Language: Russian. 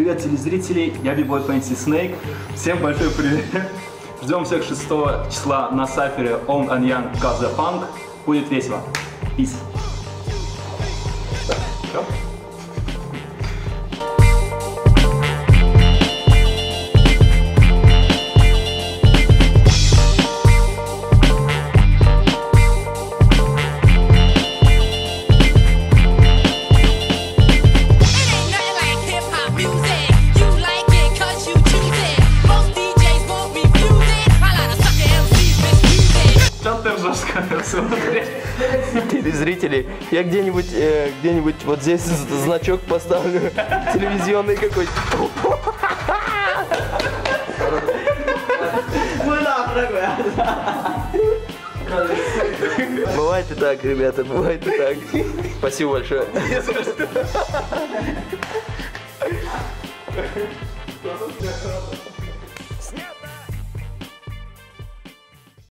Привет, телезрители, я бигбой Fancy Snake. Всем большой привет. Ждем всех 6 числа на сафере On and Young Kaza Funk. Будет весело. Peace. Все? Телезрители, я где-нибудь вот здесь значок поставлю, телевизионный какой-то. Бывает и так, ребята, бывает и так. Спасибо большое.